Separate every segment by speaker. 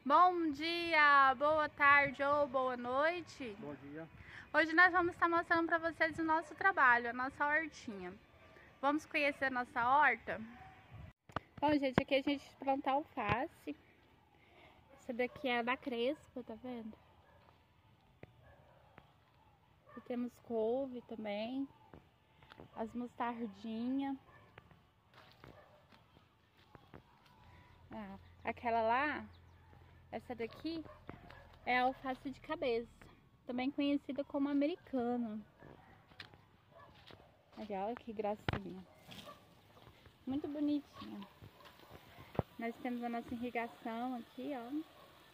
Speaker 1: Bom dia, boa tarde ou boa noite.
Speaker 2: Bom dia.
Speaker 1: Hoje nós vamos estar mostrando para vocês o nosso trabalho, a nossa hortinha. Vamos conhecer a nossa horta? Bom, gente, aqui a gente planta alface. Essa daqui é a da Crespa, tá vendo? E temos couve também, as mostardinhas. Aquela lá, essa daqui é a alface de cabeça, também conhecida como americana. Olha que gracinha, muito bonitinha. Nós temos a nossa irrigação aqui, ó.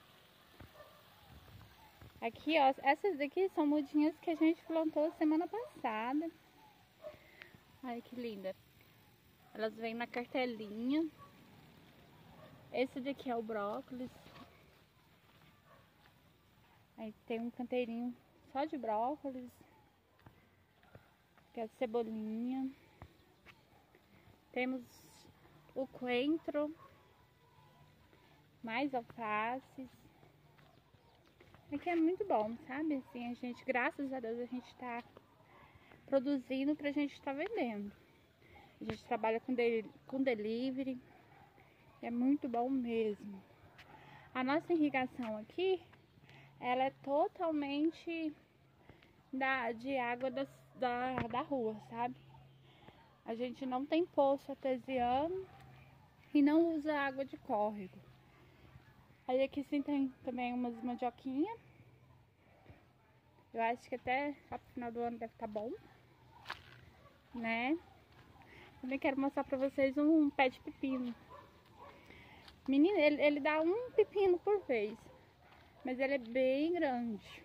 Speaker 1: Aqui, ó, essas daqui são mudinhas que a gente plantou semana passada. Olha que linda. Elas vêm na cartelinha. Esse daqui é o brócolis. Aí tem um canteirinho só de brócolis. Que é a cebolinha. Temos o coentro. Mais alfaces. Aqui é muito bom, sabe? Assim, a gente, graças a Deus, a gente tá produzindo pra gente estar vendendo. A gente trabalha com delivery. É muito bom mesmo. A nossa irrigação aqui, ela é totalmente de água da rua, sabe? A gente não tem poço artesiano e não usa água de córrego. Aí aqui sim tem também umas mandioquinhas. Eu acho que até pro final do ano deve estar bom, né? Também quero mostrar pra vocês um pé de pepino. Menina, ele dá um pepino por vez, mas ele é bem grande.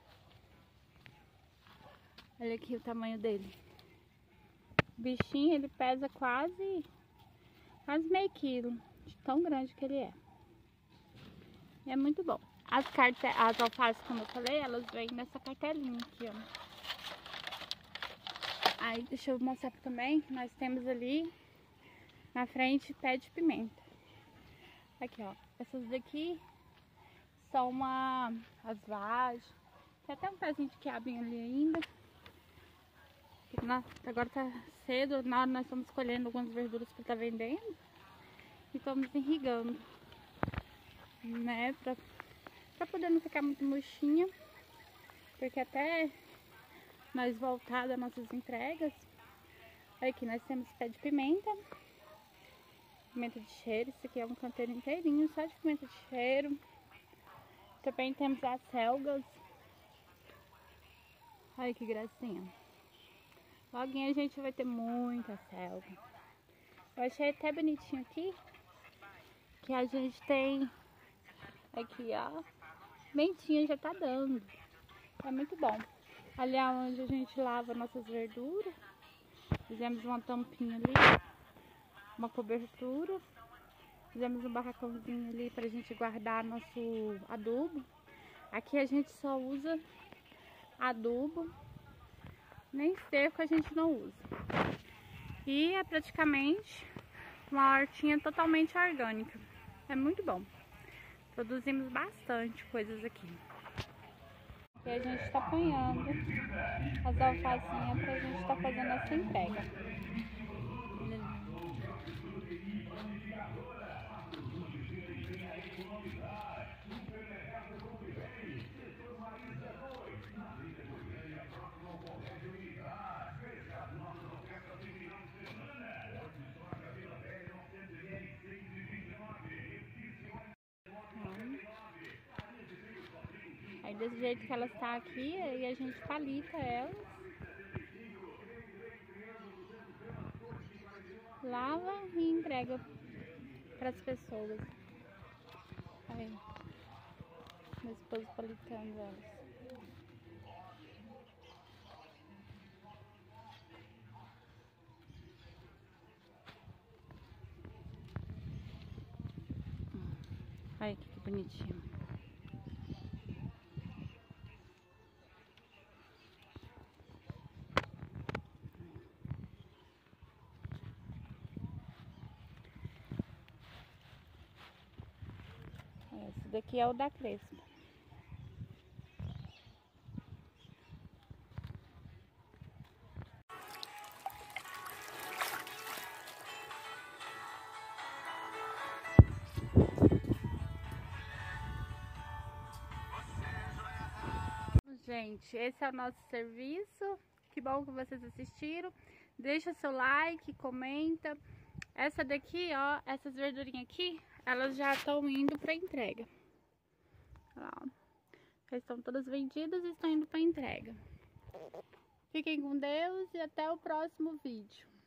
Speaker 1: Olha aqui o tamanho dele. O bichinho, ele pesa quase meio quilo, de tão grande que ele é. E é muito bom. As alfaces, como eu falei, elas vêm nessa cartelinha aqui, ó. Aí, deixa eu mostrar também que nós temos ali na frente pé de pimenta. Aqui, ó. Essas daqui são as vagens. Tem até um pezinho de quiabinho ali ainda. Agora tá cedo, na hora nós estamos colhendo algumas verduras para estar vendendo. E estamos irrigando, né? Pra poder não ficar muito murchinha. Porque até nós voltar das nossas entregas. Aqui nós temos pé de pimenta. Pimenta de cheiro, esse aqui é um canteiro inteirinho só de pimenta de cheiro. Também temos as selgas. Olha que gracinha. Loguinho a gente vai ter muita selga. Eu achei até bonitinho aqui, que a gente tem aqui, ó, mentinha já tá dando. É muito bom. Ali é onde a gente lava nossas verduras. Fizemos uma tampinha ali, uma cobertura. Fizemos um barracãozinho ali pra gente guardar nosso adubo. Aqui a gente só usa adubo, nem esterco a gente não usa. E é praticamente uma hortinha totalmente orgânica. É muito bom. Produzimos bastante coisas aqui. Aqui a gente está apanhando as alfacinhas pra gente estar fazendo essa entrega. Aí desse jeito que elas estão aqui, aí a gente palita elas, lava e entrega para as pessoas. Aí, meu esposo palitando elas. Olha que bonitinho. Esse daqui é o da Crespa. Gente, esse é o nosso serviço. Que bom que vocês assistiram. Deixa seu like, comenta. Essa daqui, ó, essas verdurinhas aqui, elas já estão indo para entrega. Olha lá, ó. Já estão todas vendidas e estão indo para entrega. Fiquem com Deus e até o próximo vídeo.